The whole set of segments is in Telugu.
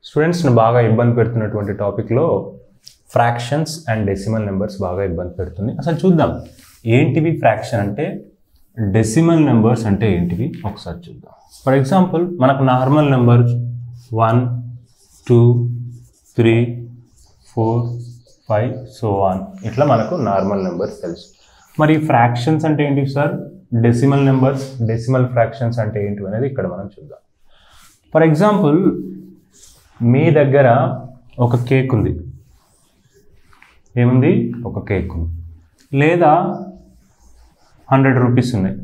స్టూడెంట్స్ ని బాగా ఇబ్బంది పెడుతున్నటువంటి టాపిక్ లో ఫ్రాక్షన్స్ అండ్ డెసిమల్ నెంబర్స్ బాగా ఇబ్బంది పెడుతుంది. అసలు చూద్దాం ఏంటివి ఫ్రాక్షన్ అంటే, డెసిమల్ నెంబర్స్ అంటే ఏంటివి ఒకసారి చూద్దాం. ఫర్ ఎగ్జాంపుల్ మనకు నార్మల్ నెంబర్ 1 2 3 4 5 సో ఆన్ ఇట్లా మనకు నార్మల్ నెంబర్స్ తెలుసు. మరి ఫ్రాక్షన్స్ అంటే ఏంటి sir? Decimal numbers, decimal fractions అంటే ఏంటి అనేది ఇక్కడ మనం చూద్దాం. ఫర్ ఎగ్జాంపుల్ మీ దగ్గర ఒక కేక్ ఉంది, ఏముంది? ఒక కేక్ ఉంది, లేదా 100 రూపీస్ ఉన్నాయి.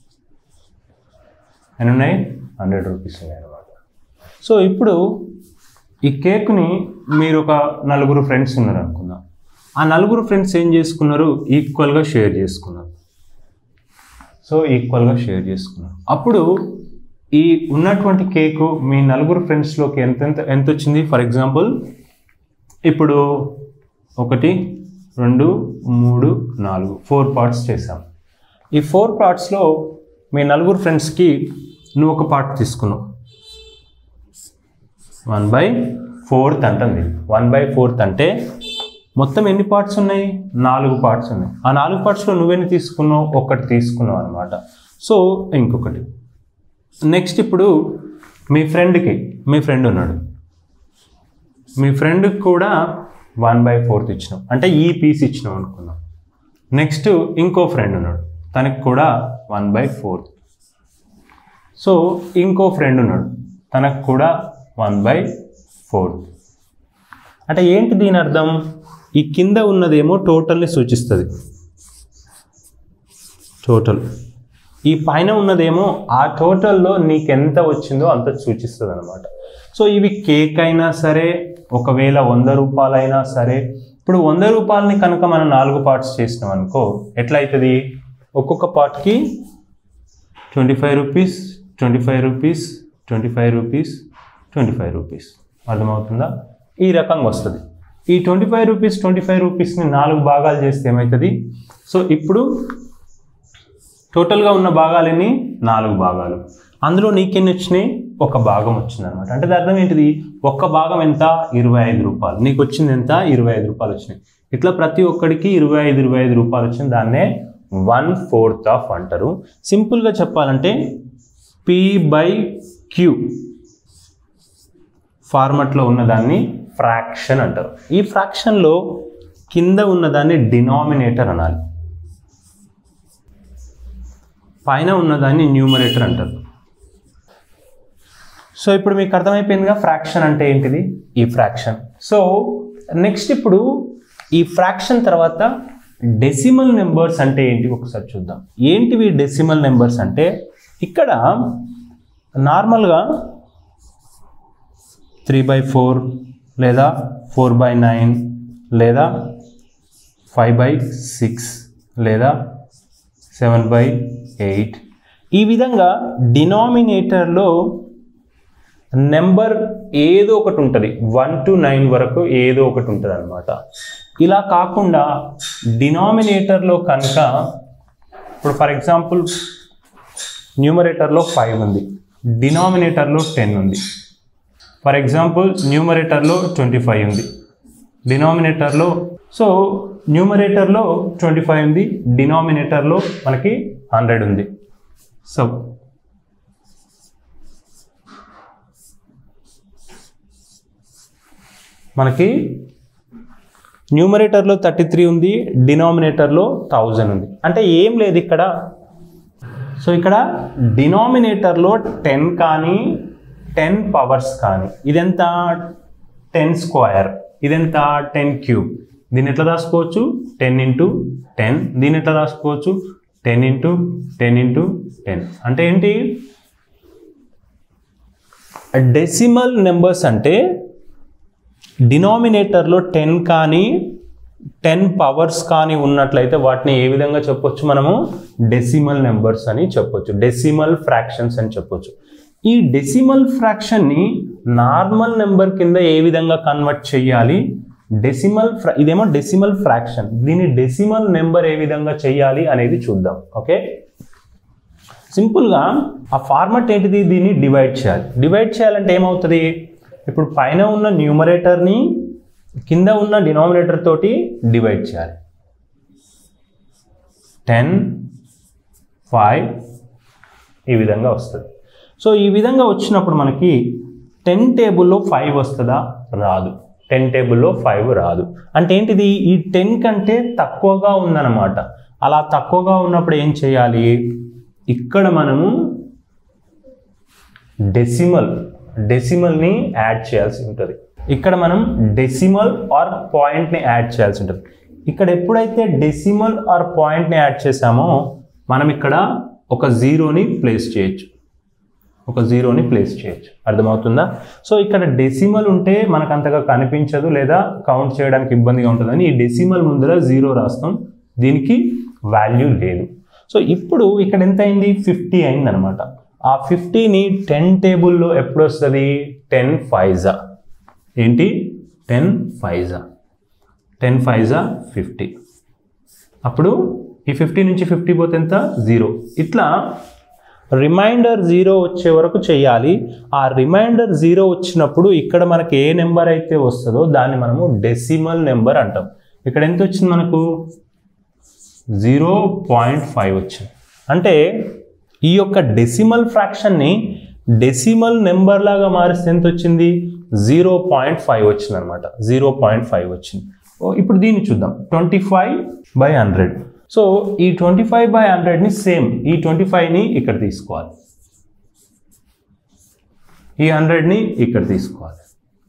ఎన్ని ఉన్నాయి? 100 రూపీస్ ఉన్నాయి అన్నమాట. సో ఇప్పుడు ఈ కేక్ని మీరు ఒక 4 ఫ్రెండ్స్ ఉన్నారు అనుకుందాం. ఆ 4 ఫ్రెండ్స్ ఏం చేసుకున్నారు? ఈక్వల్గా షేర్ చేసుకున్నారు. సో ఈక్వల్గా షేర్ చేసుకున్నారు. అప్పుడు ఈ ఉన్నటువంటి కేకు మీ 4 ఫ్రెండ్స్లోకి ఎంత వచ్చింది? ఫర్ ఎగ్జాంపుల్ ఇప్పుడు 1 2 3 4 4 పార్ట్స్ చేసాం. ఈ 4 పార్ట్స్లో మీ 4 ఫ్రెండ్స్కి నువ్వు ఒక పార్ట్ తీసుకున్నావు. 1/4 అంటుంది. 1/4 అంటే మొత్తం ఎన్ని పార్ట్స్ ఉన్నాయి? 4 పార్ట్స్ ఉన్నాయి. ఆ 4 పార్ట్స్లో నువ్వెన్ని తీసుకున్నావు? 1 తీసుకున్నావు అనమాట. సో ఇంకొకటి నెక్స్ట్ ఇప్పుడు మీ ఫ్రెండ్ ఉన్నాడు, మీ ఫ్రెండ్కి కూడా 1/4 ఇచ్చినాం, అంటే ఈ పీస్ ఇచ్చినాం అనుకున్నాం. నెక్స్ట్ ఇంకో ఫ్రెండ్ ఉన్నాడు, తనకి కూడా 1/4. సో ఇంకో ఫ్రెండ్ ఉన్నాడు, తనకు కూడా 1/4. అంటే ఏంటి దీని అర్థం? ఈ కింద ఉన్నదేమో టోటల్ని సూచిస్తుంది, టోటల్. ఈ పైన ఉన్నదేమో ఆ టోటల్లో నీకు ఎంత వచ్చిందో అంత సూచిస్తుంది అనమాట. సో ఇవి కేక్ అయినా సరే, ఒకవేళ 100 రూపాయలైనా సరే. ఇప్పుడు 100 రూపాయలని కనుక మనం 4 పార్ట్స్ చేసినాం అనుకో, ఎట్లా అవుతుంది? ఒక్కొక్క పార్ట్కి 25 రూపీస్ 25 రూపీస్ 25 రూపీస్ 25 రూపీస్. అర్థమవుతుందా? ఈ రకంగా వస్తుంది. ఈ 25 రూపీస్ని 4 భాగాలు చేస్తే ఏమవుతుంది? సో ఇప్పుడు టోటల్గా ఉన్న భాగాలన్నీ 4 భాగాలు. అందులో నీకెన్ని వచ్చినాయి? 1 భాగం వచ్చింది అనమాట. అంటే దాని అర్థం ఏంటిది? 1 భాగం ఎంత? 25 రూపాయలు. నీకు వచ్చింది ఎంత? 25 రూపాయలు వచ్చినాయి. ఇట్లా ప్రతి ఒక్కడికి 25 రూపాయలు వచ్చింది. దాన్నే 1/4 ఆఫ్ అంటారు. సింపుల్గా చెప్పాలంటే P/Q ఫార్మాట్లో ఉన్నదాన్ని ఫ్రాక్షన్ అంటారు. ఈ ఫ్రాక్షన్లో కింద ఉన్నదాన్ని డినామినేటర్ అనాలి, పైన ఉన్నదాన్ని న్యూమరేటర్ అంటారు. సో ఇప్పుడు మీకు అర్థమైపోయిందిగా ఫ్రాక్షన్ అంటే ఏంటిది? ఈ ఫ్రాక్షన్. సో నెక్స్ట్ ఇప్పుడు ఈ ఫ్రాక్షన్ తర్వాత డెసిమల్ నెంబర్స్ అంటే ఏంటి ఒకసారి చూద్దాం. ఏంటివి డెసిమల్ నెంబర్స్ అంటే? ఇక్కడ నార్మల్గా 3/4 లేదా 4/9 లేదా 5/6 లేదా 7/8 ఈ విధంగా డినామినేటర్లో నెంబర్ ఏదో ఒకటి ఉంటుంది. 1 to 9 వరకు ఏదో ఒకటి ఉంటుంది అనమాట. ఇలా కాకుండా డినామినేటర్లో కనుక ఇప్పుడు ఫర్ ఎగ్జాంపుల్ న్యూమరేటర్లో 5 ఉంది, డినామినేటర్లో 10 ఉంది. ఫర్ ఎగ్జాంపుల్ న్యూమరేటర్లో 25 ఉంది, డినామినేటర్లో. సో న్యూమరేటర్లో 25 ఉంది, డినామినేటర్లో మనకి 100 ఉంది. సో మనకి న్యూమరేటర్లో 33 ఉంది, డినామినేటర్లో 1000 ఉంది. అంటే ఏం లేదు ఇక్కడ. సో ఇక్కడ డినామినేటర్లో 10 కానీ 10 పవర్స్ కానీ, ఇదెంత? 10 స్క్వేర్, ఇదెంత? 10 క్యూబ్. దీన్ని ఎట్లా రాసుకోవచ్చు? 10 × 10. దీన్ని ఎట్లా రాసుకోవచ్చు? 10 × 10 × 10. అంటే ఏంటి? డెసిమల్ నెంబర్స్ అంటే డినామినేటర్లో 10 కానీ 10 పవర్స్ కానీ ఉన్నట్లయితే వాటిని ఏ విధంగా చెప్పొచ్చు మనము? డెసిమల్ నెంబర్స్ అని చెప్పొచ్చు, డెసిమల్ ఫ్రాక్షన్స్ అని చెప్పొచ్చు. ఈ డెసిమల్ ఫ్రాక్షన్ని నార్మల్ నెంబర్ కింద ఏ విధంగా కన్వర్ట్ చేయాలి? ఇదేమో డెసిమల్ ఫ్రాక్షన్, దీన్ని డెసిమల్ నెంబర్ ఏ విధంగా చేయాలి అనేది చూద్దాం. ఓకే, సింపుల్గా ఆ ఫార్మాట్ ఏంటిది? దీన్ని డివైడ్ చేయాలి. డివైడ్ చేయాలంటే ఏమవుతుంది? ఇప్పుడు పైన ఉన్న న్యూమరేటర్ని కింద ఉన్న డినామినేటర్ తోటి డివైడ్ చేయాలి. 10, 5 ఈ విధంగా వస్తుంది. సో ఈ విధంగా వచ్చినప్పుడు మనకి 10 టేబుల్లో 5 వస్తుందా? రాదు. 10 టేబుల్లో 5 రాదు. అంటే ఏంటిది? ఈ 10 కంటే తక్కువగా ఉందన్నమాట. అలా తక్కువగా ఉన్నప్పుడు ఏం చేయాలి? ఇక్కడ మనము డెసిమల్ని యాడ్ చేయాల్సి ఉంటుంది. ఇక్కడ మనం డెసిమల్ ఆర్ పాయింట్ని యాడ్ చేయాల్సి ఉంటుంది. ఇక్కడ ఎప్పుడైతే డెసిమల్ ఆర్ పాయింట్ని యాడ్ చేసామో మనం ఇక్కడ ఒక జీరోని ప్లేస్ చేయొచ్చు. అర్థమవుతుందా? సో ఇక్కడ డెసిమల్ ఉంటే మనకు అంతగా కనిపించదు లేదా కౌంట్ చేయడానికి ఇబ్బందిగా ఉంటుందని ఈ డెసిమల్ ముందర 0 రాస్తాం. దీనికి వాల్యూ లేదు. సో ఇప్పుడు ఇక్కడ ఎంత అయింది? 50 అయింది అనమాట. ఆ 50ని 10 టేబుల్లో ఎప్పుడు వస్తుంది? 10 5 ఏంటి? 10 5 50. అప్పుడు ఈ 50 నుంచి 50 పోతే ఎంత? 0. ఇట్లా రిమైండర్ 0 వచ్చే వరకు చేయాలి. ఆ రిమైండర్ 0 వచ్చినప్పుడు ఇక్కడ మనకి ఏ నెంబర్ అయితే వస్తుందో దాన్ని మనము డెసిమల్ నెంబర్ అంటాం. ఇక్కడ ఎంత వచ్చింది మనకు? 0.5 వచ్చింది. అంటే ఈ యొక్క డెసిమల్ ఫ్రాక్షన్ని డెసిమల్ నెంబర్ లాగా మారిస్తే ఎంత వచ్చింది? 0.5 వచ్చింది అనమాట. 0.5 వచ్చింది. ఇప్పుడు దీన్ని చూద్దాం. 25/100. సో ఈ 25/100ని సేమ్ ఈ 25ని ఇక్కడ తీసుకోవాలి, ఈ 100ని ఇక్కడ తీసుకోవాలి.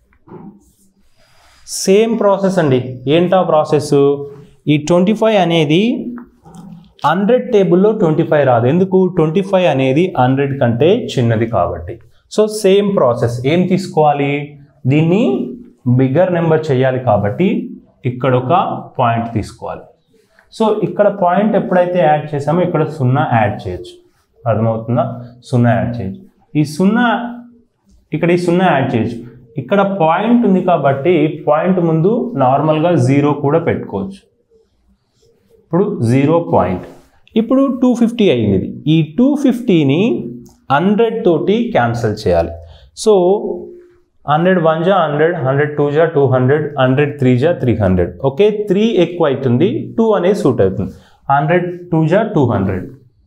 సేమ్ ప్రాసెస్ అండి. ఏంటా ప్రాసెస్? ఈ 25 అనేది 100 టేబుల్లో 25 రాదు. ఎందుకు? 25 అనేది 100 కంటే చిన్నది కాబట్టి. So same process. ఏం తీసుకోవాలి? దీన్ని బిగ్గర్ నెంబర్ చేయాలి కాబట్టి ఇక్కడ ఒక పాయింట్ తీసుకోవాలి. సో ఇక్కడ పాయింట్ ఎప్పుడైతే యాడ్ చేసామో ఇక్కడ 0 యాడ్ చేయొచ్చు. అర్థమవుతుందా? 0 యాడ్ చేయొచ్చు. ఈ 0 ఇక్కడ ఈ 0 యాడ్ చేయొచ్చు. ఇక్కడ పాయింట్ ఉంది కాబట్టి పాయింట్ ముందు నార్మల్గా 0 కూడా పెట్టుకోవచ్చు. ఇప్పుడు 0 పాయింట్. ఇప్పుడు 250 అయింది. ఈ 250ని 100 తోటి క్యాన్సిల్ చేయాలి. సో 100 1 జా 100, 100 2 జా 200, 100 3 జా 300. ఓకే, 3 ఎక్కువ అవుతుంది, 2 అనేది సూట్ అవుతుంది. 100 2 జా 200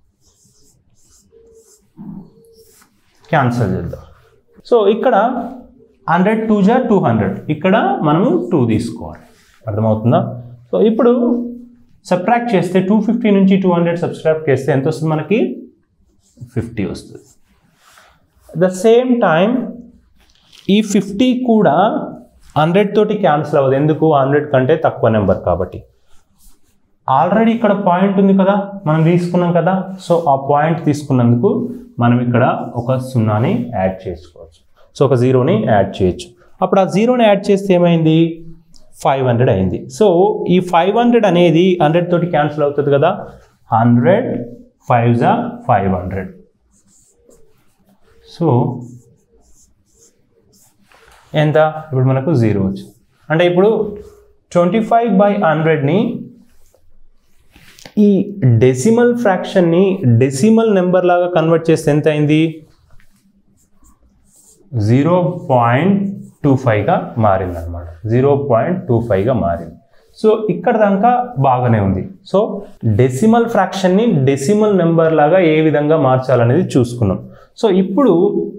క్యాన్సిల్ చేద్దాం. సో ఇక్కడ 100 2 జా 200, ఇక్కడ మనము 2 తీసుకోవాలి. అర్థమవుతుందా? సో ఇప్పుడు సబ్ట్రాక్ట్ చేస్తే 250 నుంచి 200 సబ్ట్రాక్ట్ చేస్తే ఎంత వస్తుంది మనకి? 50 వస్తుంది. ద సేమ్ టైం ఈ 50 కూడా 100 తోటి క్యాన్సిల్ అవ్వదు. ఎందుకు? 100 కంటే తక్కువ నెంబర్ కాబట్టి. ఆల్రెడీ ఇక్కడ పాయింట్ ఉంది కదా, మనం తీసుకున్నాం కదా. సో ఆ పాయింట్ తీసుకున్నందుకు మనం ఇక్కడ ఒక 0ని యాడ్ చేసుకోవచ్చు. సో ఒక 0ని యాడ్ చేయొచ్చు. అప్పుడు ఆ 0ని యాడ్ చేస్తే ఏమైంది? 500 అయింది. సో ఈ 500 అనేది 100 తోటి క్యాన్సిల్ అవుతుంది కదా. 100 5 జా 500. సో ఎంత? ఇప్పుడు మనకు 0 వచ్చింది. అంటే ఇప్పుడు 25/100ని ఈ డెసిమల్ ఫ్రాక్షన్ని డెసిమల్ నెంబర్ లాగా కన్వర్ట్ చేస్తే ఎంత అయింది? 0.25గా మారింది అనమాట. 0.25గా మారింది. సో ఇక్కడ దాకా బాగానే ఉంది. సో డెసిమల్ ఫ్రాక్షన్ని డెసిమల్ నెంబర్ లాగా ఏ విధంగా మార్చాలనేది చూసుకున్నాం. సో ఇప్పుడు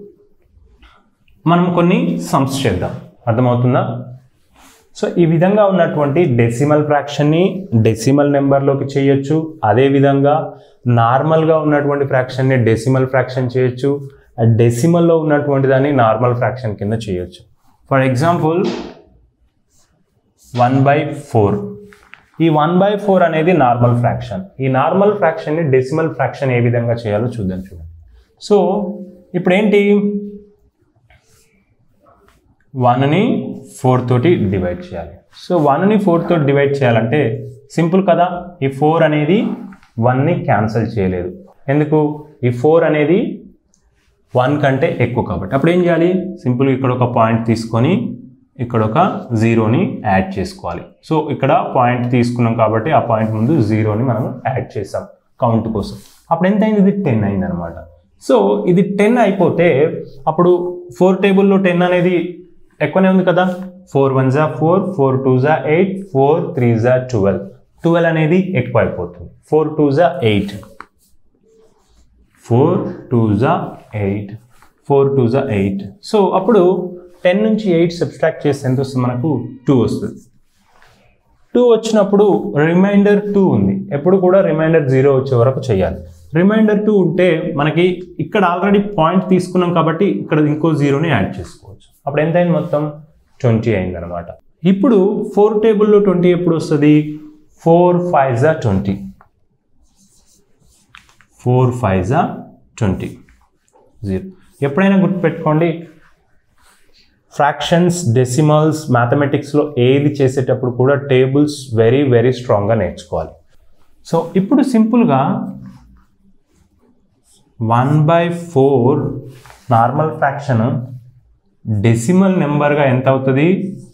మనం కొన్ని సమ్స్ చేద్దాం. అర్థమవుతుందా? సో ఈ విధంగా ఉన్నటువంటి డెసిమల్ ఫ్రాక్షన్ని డెసిమల్ నెంబర్లోకి చేయొచ్చు. అదేవిధంగా నార్మల్గా ఉన్నటువంటి ఫ్రాక్షన్ని డెసిమల్ ఫ్రాక్షన్ చేయొచ్చు. డెసిమల్లో ఉన్నటువంటి దాన్ని నార్మల్ ఫ్రాక్షన్ కింద చేయొచ్చు. For example 1/4. ఈ 1/4 అనేది నార్మల్ ఫ్రాక్షన్. ఈ నార్మల్ ఫ్రాక్షన్ని డెసిమల్ ఫ్రాక్షన్ ఏ విధంగా చేయాలో చూద్దాం. చూడండి. సో ఇప్పుడు ఏంటి? 1ని 4 తోటి డివైడ్ చేయాలి. సో 1ని 4 తోటి డివైడ్ చేయాలంటే సింపుల్ కదా. ఈ 4 అనేది 1ని క్యాన్సిల్ చేయలేదు. ఎందుకు? ఈ 4 అనేది 1 కంటే ఎక్కువ కాబట్టి. అప్పుడు ఏం చేయాలి? సింపుల్గా ఇక్కడ ఒక పాయింట్ తీసుకొని ఇక్కడ ఒక 0ని యాడ్ చేసుకోవాలి. సో ఇక్కడ పాయింట్ తీసుకున్నాం కాబట్టి ఆ పాయింట్ ముందు 0ని మనం యాడ్ చేసాం కౌంట్ కోసం. అప్పుడు ఎంత అయింది? ఇది 10 అయింది అనమాట. సో ఇది 10 అయిపోతే అప్పుడు 4 టేబుల్లో 10 అనేది ఎక్కువనే ఉంది కదా, 4 1s 4, 4 2s 8, 4 3s 12. 12 అనేది ఎక్కువ అయిపోతుంది. 4 2s 8, 4 2s 8, 4 2s 8. సో అప్పుడు 10 నుంచి 8 సబ్స్ట్రాక్ట్ చేస్తే ఎంత వస్తుంది మనకు? 2 వస్తుంది. 2 వచ్చినప్పుడు రిమైండర్ 2 ఉంది. ఎప్పుడు కూడా రిమైండర్ 0 వచ్చే వరకు చేయాలి. రిమైండర్ 2 ఉంటే మనకి ఇక్కడ ఆల్రెడీ పాయింట్ తీసుకున్నాం కాబట్టి ఇక్కడ ఇంకో 0ని యాడ్ చేసుకోవచ్చు. అప్పుడు ఎంత అయింది? మొత్తం 20 అయింది అనమాట. ఇప్పుడు 4 టేబుల్లో 20 ఎప్పుడు వస్తుంది? 4 5s 20, 4 5s 20, 0. ఎప్పుడైనా గుర్తుపెట్టుకోండి, ఫ్రాక్షన్స్, డెసిమల్స్, మ్యాథమెటిక్స్లో ఏది చేసేటప్పుడు కూడా టేబుల్స్ వెరీ వెరీ స్ట్రాంగ్గా నేర్చుకోవాలి. సో ఇప్పుడు సింపుల్గా 1/4 నార్మల్ ఫ్రాక్షన్ డెసిమల్ నెంబర్గా ఎంత అవుతుంది?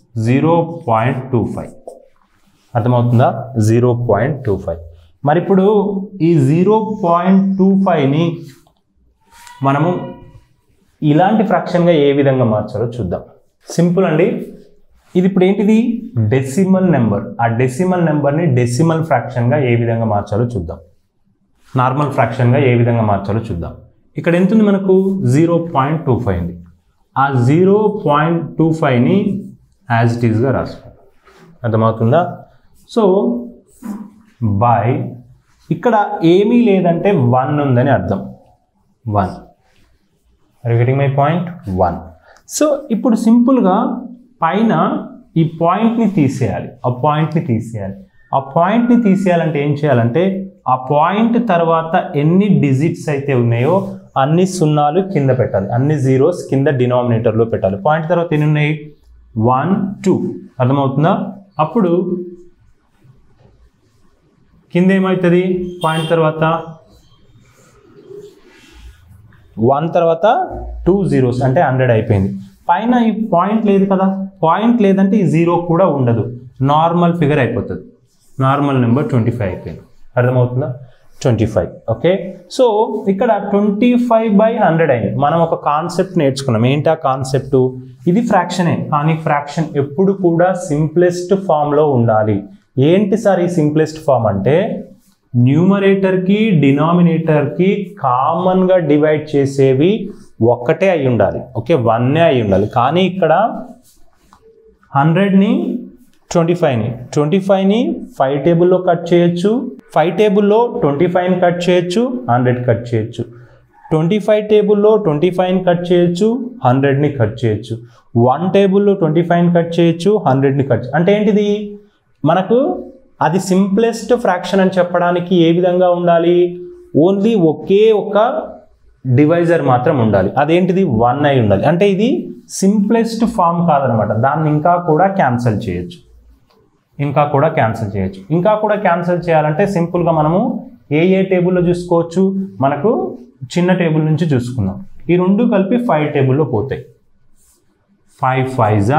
0.25. అర్థమవుతుందా? 0.25. మరి ఇప్పుడు ఈ 0.25ని మనము ఇలాంటి ఫ్రాక్షన్గా ఏ విధంగా మార్చాలో చూద్దాం. సింపుల్ అండి. ఇది ఇప్పుడు ఏంటిది? Decimal number. ఆ డెసిమల్ నెంబర్ని డెసిమల్ ఫ్రాక్షన్గా ఏ విధంగా మార్చాలో చూద్దాం. నార్మల్ ఫ్రాక్షన్గా ఏ విధంగా మార్చాలో చూద్దాం. ఇక్కడ ఎంత ఉంది మనకు? 0.25 ఉంది. ఆ 0.25ని యాజ్ ఇట్ ఈస్గా రాసుకోండి. అర్థమవుతుందా? సో బై ఇక్కడ ఏమీ లేదంటే 1 ఉందని అర్థం. 1. Are you getting my point? 1. So ఇప్పుడు సింపుల్గా పైన ఈ పాయింట్ని తీసేయాలి. ఆ పాయింట్ని తీసేయాలంటే ఏం చేయాలంటే ఆ పాయింట్ తర్వాత ఎన్ని డిజిట్స్ అయితే ఉన్నాయో అన్ని సున్నాలు కింద పెట్టాలి, అన్ని జీరోస్ కింద డినామినేటర్లో పెట్టాలి. పాయింట్ తర్వాత ఎన్ని ఉన్నాయి? 1 2. అర్థమవుతుందా? అప్పుడు కింద ఏమవుతుంది? పాయింట్ తర్వాత 1 తర్వాత 2 zeros అంటే 100 అయిపోయింది. పైన ఈ పాయింట్ లేదు కదా, పాయింట్ లేదంటే ఈ 0 కూడా ఉండదు, నార్మల్ ఫిగర్ అయిపోతుంది. నార్మల్ నెంబర్ 25 అయిపోయింది. అర్థమవుతుందా? 25. ఓకే. సో ఇక్కడ 25/100 అయింది. మనం ఒక కాన్సెప్ట్ నేర్చుకున్నాం. ఏంటి ఆ కాన్సెప్ట్? ఇది ఫ్రాక్షనే, కానీ ఫ్రాక్షన్ ఎప్పుడు కూడా సింప్లెస్ట్ ఫామ్లో ఉండాలి. ఏంటి సార్ ఈ సింప్లెస్ట్ ఫామ్ అంటే న్యూమరేటర్కి డినామినేటర్కి కామన్గా డివైడ్ చేసేవి ఒక్కటే అయి ఉండాలి. ఓకే, 1 అయి ఉండాలి. కానీ ఇక్కడ 100ని 25ని 5 టేబుల్లో కట్ చేయొచ్చు, 5 టేబుల్లో 25ని కట్ చేయొచ్చు, 100 కట్ చేయొచ్చు, 25 టేబుల్లో 25ని కట్ చేయొచ్చు, 100ని కట్ చేయొచ్చు, 1 టేబుల్లో 25ని కట్ చేయొచ్చు, 100ని కట్ చేయొచ్చు. అంటే ఏంటిది? మనకు అది సింప్లెస్ట్ ఫ్రాక్షన్ అని చెప్పడానికి ఏ విధంగా ఉండాలి? ఓన్లీ ఒకే ఒక డివైజర్ మాత్రం ఉండాలి. అదేంటిది? 1 అయి ఉండాలి. అంటే ఇది సింప్లెస్ట్ ఫామ్ కాదనమాట. దాన్ని ఇంకా కూడా క్యాన్సిల్ చేయొచ్చు. ఇంకా కూడా క్యాన్సిల్ చేయాలంటే సింపుల్గా మనము ఏ టేబుల్లో చూసుకోవచ్చు? మనకు చిన్న టేబుల్ నుంచి చూసుకుందాం. ఈ రెండు కలిపి 5 టేబుల్లో పోతాయి. 5 5s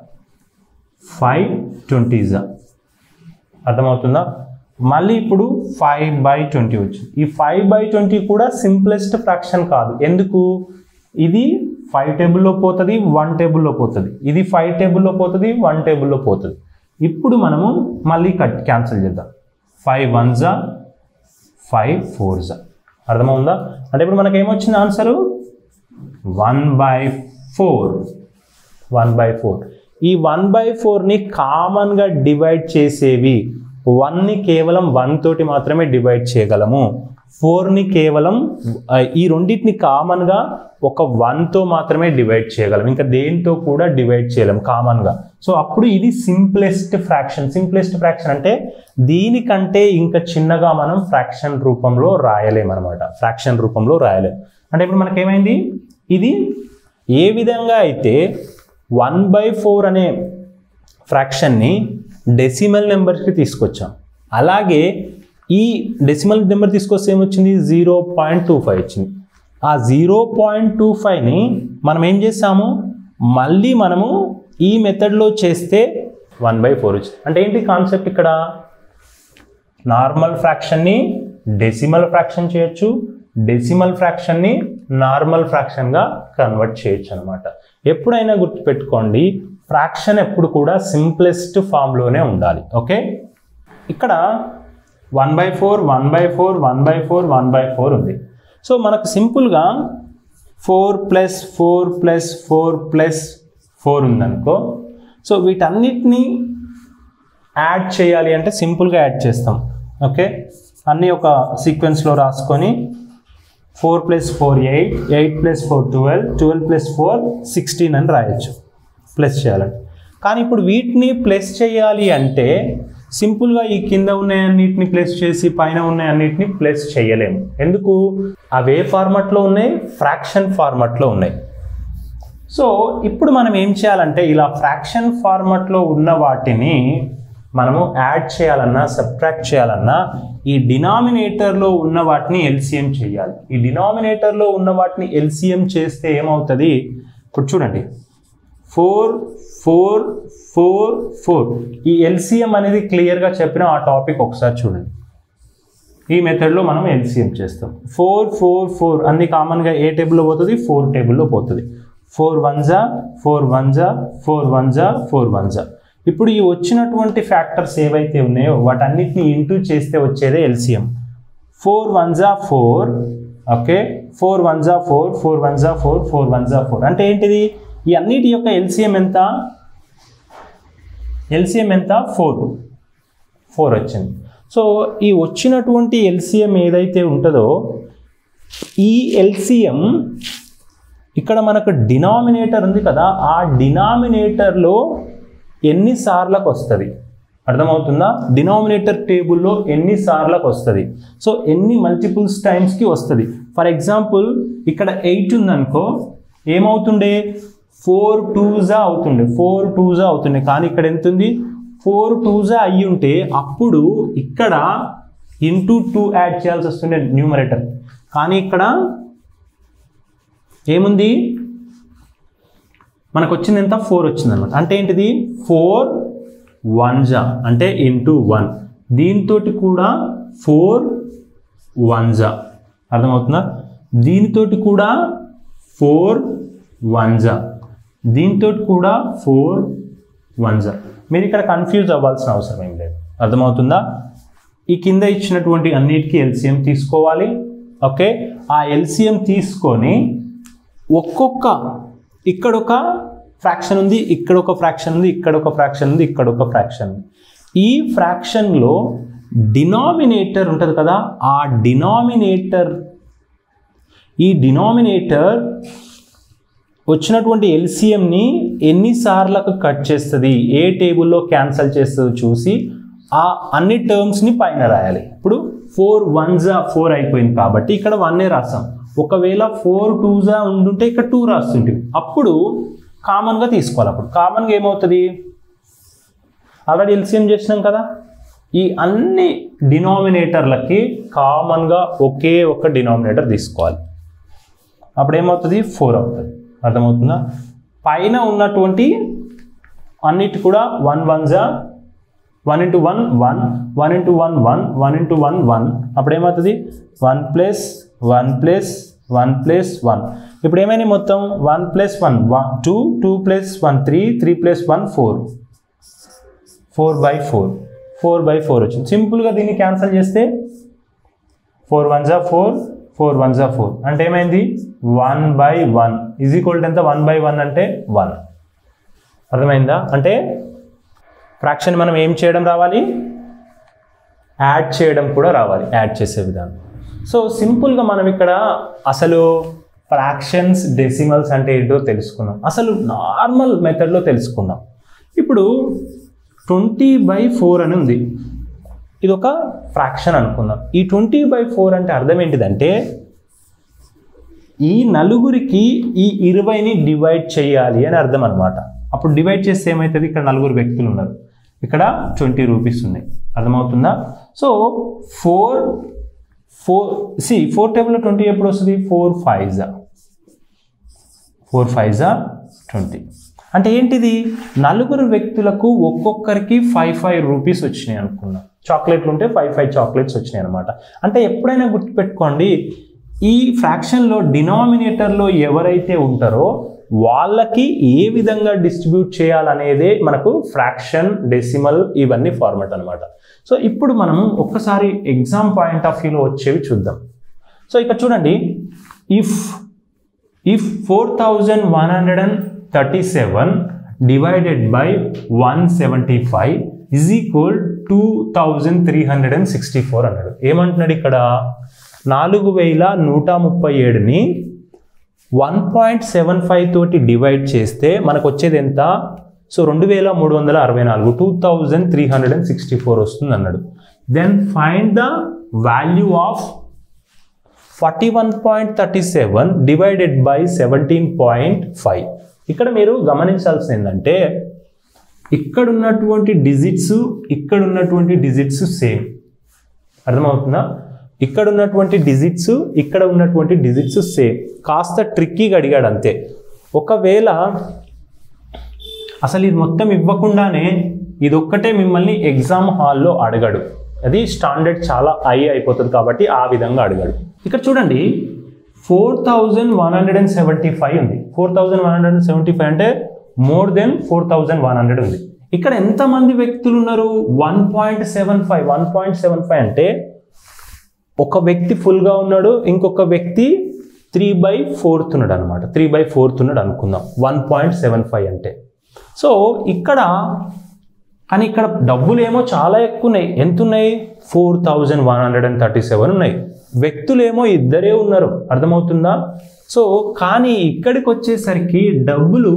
5 20s. అర్థమవుతుందా? మళ్ళీ ఇప్పుడు 5/20 వచ్చింది. ఈ 5/20 కూడా సింప్లెస్ట్ ఫ్రాక్షన్ కాదు. ఎందుకు? ఇది 5 టేబుల్లో పోతుంది, 1 టేబుల్లో పోతుంది. ఇది 5 టేబుల్లో పోతుంది, 1 టేబుల్లో పోతుంది. ఇప్పుడు మనము మళ్ళీ క్యాన్సిల్ చేద్దాం. 5 1s 5 4s. అర్థమవుందా? అంటే ఇప్పుడు మనకి ఏమొచ్చింది ఆన్సరు? 1/4. ఈ 1/4ని కామన్గా డివైడ్ చేసేవి 1ని కేవలం 1 తోటి మాత్రమే డివైడ్ చేయగలము. 4ని కేవలం ఈ రెండింటిని కామన్గా ఒక 1తో మాత్రమే డివైడ్ చేయగలం. ఇంకా దేంతో కూడా డివైడ్ చేయలేం కామన్గా. సో అప్పుడు ఇది సింప్లెస్ట్ ఫ్రాక్షన్. సింప్లెస్ట్ ఫ్రాక్షన్ అంటే దీనికంటే ఇంకా చిన్నగా మనం ఫ్రాక్షన్ రూపంలో రాయలేమన్నమాట. అంటే ఇప్పుడు మనకేమైంది? ఇది ఏ విధంగా అయితే 1/4 అనే ఫ్రాక్షన్ని డెసిమల్ నెంబర్కి తీసుకొచ్చాం, అలాగే ఈ డెసిమల్ నెంబర్ తీసుకొస్తే ఏమొచ్చింది? 0.25 వచ్చింది. ఆ 0.25ని మనం ఏం చేసాము? మళ్ళీ మనము ఈ మెథడ్లో చేస్తే 1/4 వచ్చింది. అంటే ఏంటి కాన్సెప్ట్ ఇక్కడ? నార్మల్ ఫ్రాక్షన్ని డెసిమల్ ఫ్రాక్షన్ చేయొచ్చు, డెసిమల్ ఫ్రాక్షన్ని నార్మల్ ఫ్రాక్షన్గా కన్వర్ట్ చేయొచ్చు అనమాట. ఎప్పుడైనా గుర్తుపెట్టుకోండి, ఫ్రాక్షన్ ఎప్పుడు కూడా సింప్లెస్ట్ ఫామ్లోనే ఉండాలి. ఓకే, ఇక్కడ 1/4 1/4 1/4 1/4 ఉంది. సో మనకు సింపుల్గా 4 + 4 + 4 + 4 ఉందనుకో. సో వీటన్నిటినీ యాడ్ చేయాలి అంటే సింపుల్గా యాడ్ చేస్తాం. ఓకే, అన్నీ ఒక సీక్వెన్స్లో రాసుకొని 4 + 4 8, 8 + 4 12, 12 + 4 16 అని రాయొచ్చు ప్లస్ చేయాలంటే. కానీ ఇప్పుడు వీటిని ప్లస్ చేయాలి అంటే సింపుల్గా ఈ కింద ఉన్నాయన్నిటిని ప్లస్ చేసి పైన ఉన్నాయన్నిటిని ప్లస్ చేయలేము. ఎందుకు? అవే ఫార్మాట్లో ఉన్నాయి, ఫ్రాక్షన్ ఫార్మాట్లో ఉన్నాయి. సో ఇప్పుడు మనం ఏం చేయాలంటే ఇలా ఫ్రాక్షన్ ఫార్మాట్లో ఉన్న వాటిని మనము యాడ్ చేయాలన్నా సబ్ట్రాక్ట్ చేయాలన్నా ఈ డినామినేటర్లో ఉన్న వాటిని ఎల్సిఎం చేయాలి. ఈ డినామినేటర్లో ఉన్న వాటిని ఎల్సిఎం చేస్తే ఏమవుతుంది? ఇప్పుడు చూడండి, 4 4 4 4 ఈ ఎల్సిఎం అనేది క్లియర్గా చెప్పిన ఆ టాపిక్ ఒకసారి చూడండి. ఈ మెథడ్లో మనం ఎల్సిఎం చేస్తాం. 4 4 4 అన్ని కామన్గా ఏ టేబుల్లో పోతుంది? 4 టేబుల్లో పోతుంది. 4 1 4 1 4 1 4 1. ఇప్పుడు ఈ వచ్చినటువంటి ఫ్యాక్టర్స్ ఏవైతే ఉన్నాయో వాటన్నిటిని ఇంటూ చేస్తే వచ్చేదే ఎల్సిఎం. 4 1 4, ఓకే, 4 1 4 4 1 4 4 1 4 అంటే ఏంటిది? ఈ అన్నిటి యొక్క ఎల్సిఎం ఎంత? ఎల్సిఎం ఎంత? 4 వచ్చింది. సో ఈ వచ్చినటువంటి ఎల్సిఎం ఏదైతే ఉంటుందో ఈ ఎల్సిఎం ఇక్కడ మనకు డినామినేటర్ ఉంది కదా, ఆ డినామినేటర్లో ఎన్నిసార్లకు వస్తుంది? అర్థమవుతుందా? డినామినేటర్ టేబుల్లో ఎన్నిసార్లకు వస్తుంది? సో ఎన్ని మల్టిపుల్స్ టైమ్స్కి వస్తుంది? ఫర్ ఎగ్జాంపుల్ ఇక్కడ 8 ఉందనుకో, ఏమవుతుండే? 4 2s అవుతుండే, 4 2s అవుతుండే. కానీ ఇక్కడ ఎంత ఉంది? 4 2s అయ్యి ఉంటే అప్పుడు ఇక్కడ ఇంటూ 2 యాడ్ చేయాల్సి వస్తుండే న్యూమరేటర్. కానీ ఇక్కడ ఏముంది? మనకు వచ్చింది ఎంత? 4 వచ్చింది అనమాట. అంటే ఏంటిది? 4 1s అంటే ఇంటూ 1. దీంతో కూడా 4 1s. అర్థమవుతుందా? దీనితో కూడా 4 1s, దీంతో కూడా 4 1s. మీరు ఇక్కడ కన్ఫ్యూజ్ అవ్వాల్సిన అవసరం ఏం లేదు. అర్థమవుతుందా? ఈ కింద ఇచ్చినటువంటి అన్నిటికీ ఎల్సిఎం తీసుకోవాలి. ఓకే, ఆ ఎల్సిఎం తీసుకొని ఒక్కొక్క ఇక్కడ ఒక ఫ్రాక్షన్ ఉంది, ఇక్కడ ఒక ఫ్రాక్షన్ ఉంది, ఇక్కడ ఒక ఫ్రాక్షన్ ఉంది, ఇక్కడ ఒక ఫ్రాక్షన్ ఉంది. ఈ ఫ్రాక్షన్లో డినామినేటర్ ఉంటుంది కదా, ఆ డినామినేటర్ వచ్చినటువంటి ఎల్సిఎంని ఎన్నిసార్లకు కట్ చేస్తుంది, ఏ టేబుల్లో క్యాన్సల్ చేస్తుందో చూసి ఆ అన్ని టర్మ్స్ని పైన రాయాలి. ఇప్పుడు 4 1s 4 అయిపోయింది కాబట్టి ఇక్కడ 1 రాసాం. ఒకవేళ 4 2s ఉండుంటే ఇక్కడ 2 రాస్తుంటే అప్పుడు కామన్గా తీసుకోవాలి. అప్పుడు కామన్గా ఏమవుతుంది? ఆల్రెడీ ఎల్సిఎం చేసినాం కదా, ఈ అన్ని డినామినేటర్లకి కామన్గా ఒకే ఒక డినామినేటర్ తీసుకోవాలి. అప్పుడు ఏమవుతుంది? 4 అవుతుంది. అర్థమవుతుందా? పైన ఉన్నటువంటి అన్నిటి కూడా 1 1s 1 × 1 1 1 × 1 1 1 × 1 1. అప్పుడు ఏమవుతుంది? 1 + 1 + 1 + 1. ఇప్పుడు ఏమైనా మొత్తం 1 + 1 2 2 + 1 3 3 + 1 4 4/4 4/4 వచ్చింది. సింపుల్గా దీన్ని క్యాన్సల్ చేస్తే 4 1s 4 4 1s 4 అంటే ఏమైంది? 1/1 = ఎంత? 1/1 అంటే 1. అర్థమైందా? అంటే ఫ్రాక్షన్ మనం ఏం చేయడం రావాలి? యాడ్ చేయడం కూడా రావాలి, యాడ్ చేసే విధానం. సో సింపుల్గా మనం ఇక్కడ అసలు ఫ్రాక్షన్స్ డెసిమల్స్ అంటే ఏంటో తెలుసుకున్నాం. అసలు నార్మల్ మెథడ్లో తెలుసుకుందాం. ఇప్పుడు 20/4 అని ఉంది, ఇది ఒక ఫ్రాక్షన్ అనుకుందాం. ఈ 20/4 అంటే అర్థం ఏంటిదంటే ఈ నలుగురికి ఈ 20ని డివైడ్ చేయాలి అని అర్థం అనమాట. అప్పుడు డివైడ్ చేస్తే ఏమవుతుంది? ఇక్కడ 4 వ్యక్తులు ఉన్నారు, ఇక్కడ 20 రూపీస్ ఉన్నాయి. అర్థమవుతుందా? సో 4 టేబుల్లో 20 ఎప్పుడు వస్తుంది? 4 5s 20. అంటే ఏంటిది? 4 వ్యక్తులకు ఒక్కొక్కరికి 5 రూపీస్ వచ్చినాయి అనుకున్నాం. చాక్లెట్లు ఉంటే 5 చాక్లెట్స్ వచ్చినాయి అనమాట. అంటే ఎప్పుడైనా గుర్తుపెట్టుకోండి, ఈ ఫ్రాక్షన్లో డినామినేటర్లో ఎవరైతే ఉంటారో వాళ్ళకి ఏ విధంగా డిస్ట్రిబ్యూట్ చేయాలనేదే మనకు ఫ్రాక్షన్, డెసిమల్ ఇవన్నీ ఫార్మాట్ అనమాట. సో ఇప్పుడు మనం ఒక్కసారి ఎగ్జామ్ పాయింట్ ఆఫ్ వ్యూలో వచ్చేవి చూద్దాం. సో ఇక్కడ చూడండి, if 4137 divided by 175 is equal 2364 అన్నాడు. ఏమంటున్నాడు ఇక్కడ, 4137ని 1.75 తోటి డివైడ్ చేస్తే మనకు వచ్చేది ఎంత? సో 2364, 2364 వస్తుంది అన్నాడు. Then find the value of 41.37 divided by 17.5. ఇక్కడ మీరు గమనించాల్సింది ఏంటంటే, ఇక్కడ ఉన్నటువంటి డిజిట్స్ ఇక్కడ ఉన్నటువంటి డిజిట్స్ సేమ్. అర్థమవుతుందా? ఇక్కడ ఉన్నటువంటి డిజిట్స్ ఇక్కడ ఉన్నటువంటి డిజిట్స్ సేమ్. కాస్త ట్రిక్కీగా అడిగాడు అంతే. ఒకవేళ అసలు ఇది మొత్తం ఇవ్వకుండానే ఇదొక్కటే మిమ్మల్ని ఎగ్జామ్ హాల్లో అడగడు. అది స్టాండర్డ్ చాలా హై అయిపోతుంది కాబట్టి ఆ విధంగా అడగాడు. ఇక్కడ చూడండి, 4175 ఉంది. 4175 అంటే మోర్ దెన్ 4100 ఉంది. ఇక్కడ ఎంతమంది వ్యక్తులు ఉన్నారు? 1.75 అంటే ఒక వ్యక్తి ఫుల్గా ఉన్నాడు, ఇంకొక వ్యక్తి 3/4 ఉన్నాడు అనమాట. 3/4 ఉన్నాడు అనుకుందాం 1.75 అంటే. సో ఇక్కడ కానీ ఇక్కడ డబ్బులు ఏమో చాలా ఎక్కువ ఉన్నాయి. ఎంత ఉన్నాయి? 4137 ఉన్నాయి. వ్యక్తులేమో ఇద్దరే ఉన్నారు. అర్థమవుతుందా? సో కానీ ఇక్కడికి వచ్చేసరికి డబ్బులు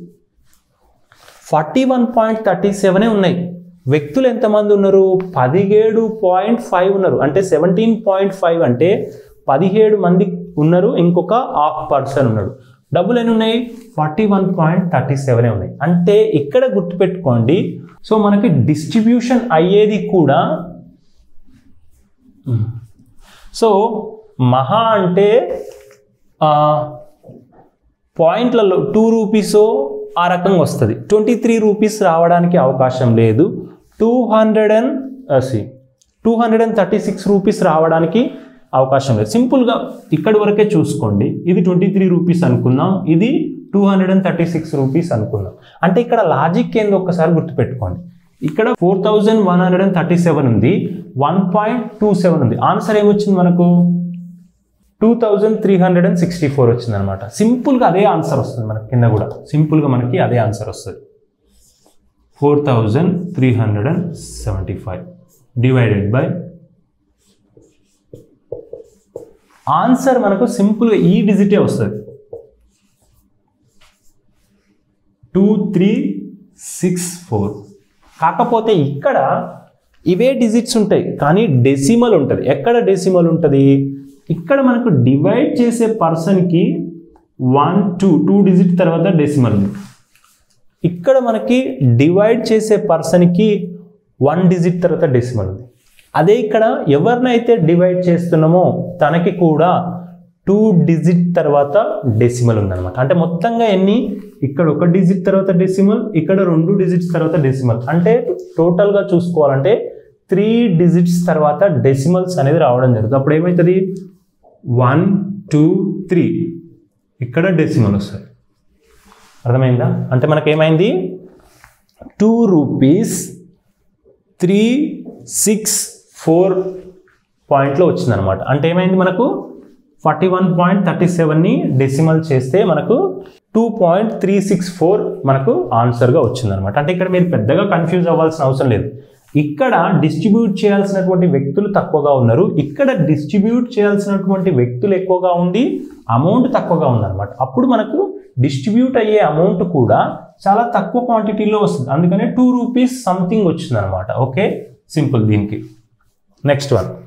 41.37 ఉన్నాయి. వ్యక్తులు ఎంతమంది ఉన్నారు? 17.5 ఉన్నారు. అంటే 17.5 అంటే 17 మంది ఉన్నారు, ఇంకొక హాఫ్ పర్సన్ ఉన్నాడు. డబ్బులు ఎన్ని ఉన్నాయి? 41.37 ఉన్నాయి. అంటే ఇక్కడ గుర్తుపెట్టుకోండి, సో మనకి డిస్ట్రిబ్యూషన్ అయ్యేది కూడా సో మహా అంటే పాయింట్లలో 2 రూపీసో ఆ రకంగా వస్తుంది. 23 రూపీస్ రావడానికి అవకాశం లేదు. 236 రూపీస్ రావడానికి అవకాశం లేదు. సింపుల్గా ఇక్కడి వరకే చూసుకోండి. ఇది 23 రూపీస్ అనుకుందాం, ఇది 236 రూపీస్ అనుకుందాం. అంటే ఇక్కడ లాజిక్ ఏందో ఒక్కసారి గుర్తుపెట్టుకోండి. ఇక్కడ 4137 ఉంది, 1.27 ఉంది. ఆన్సర్ ఏమొచ్చింది మనకు? 2364 వచ్చింది అనమాట. సింపుల్గా అదే ఆన్సర్ వస్తుంది మనకి. కింద కూడా సింపుల్గా మనకి అదే ఆన్సర్ వస్తుంది. 4375 డివైడెడ్ బై ఆన్సర్ మనకు సింపుల్గా ఈ డిజిటే వస్తుంది, 2364. కాకపోతే ఇక్కడ ఇవే డిజిట్స్ ఉంటాయి, కానీ డెసిమల్ ఉంటుంది. ఎక్కడ డెసిమల్ ఉంటుంది? ఇక్కడ మనకు డివైడ్ చేసే పర్సన్కి 1 2 డిజిట్ తర్వాత డెసిమల్ ఉంది. ఇక్కడ మనకి డివైడ్ చేసే పర్సన్కి 1 డిజిట్ తర్వాత డెసిమల్ ఉంది. అదే ఇక్కడ ఎవరినైతే డివైడ్ చేస్తున్నామో తనకి కూడా 2 డిజిట్ తర్వాత డెసిమల్ ఉందన్నమాట. అంటే మొత్తంగా ఎన్ని? ఇక్కడ 1 డిజిట్ తర్వాత డెసిమల్, ఇక్కడ 2 డిజిట్స్ తర్వాత డెసిమల్. అంటే టోటల్గా చూసుకోవాలంటే 3 డిజిట్స్ తర్వాత డెసిమల్స్ అనేది రావడం జరుగుతుంది. అప్పుడు ఏమవుతుంది? 1 2 3 ఇక్కడ డెసిమల్ వస్తుంది. అర్థమైందా? అంటే మనకేమైంది? 2 రూపీస్ 364 పాయింట్లో వచ్చిందనమాట. అంటే ఏమైంది మనకు? 41.37ని డెసిమల్ చేస్తే మనకు 2.364 మనకు ఆన్సర్గా వచ్చిందనమాట. అంటే ఇక్కడ మీరు పెద్దగా కన్ఫ్యూజ్ అవ్వాల్సిన అవసరం లేదు. ఇక్కడ డిస్ట్రిబ్యూట్ చేయాల్సినటువంటి వ్యక్తులు తక్కువగా ఉన్నారు, ఇక్కడ డిస్ట్రిబ్యూట్ చేయాల్సినటువంటి వ్యక్తులు ఎక్కువగా ఉంది, అమౌంట్ తక్కువగా ఉందన్నమాట. అప్పుడు మనకు డిస్ట్రిబ్యూట్ అయ్యే అమౌంట్ కూడా చాలా తక్కువ క్వాంటిటీలో వస్తుంది. అందుకనే 2 రూపీస్ సంథింగ్ వచ్చింది అనమాట. ఓకే, సింపుల్ దీనికి. Next one,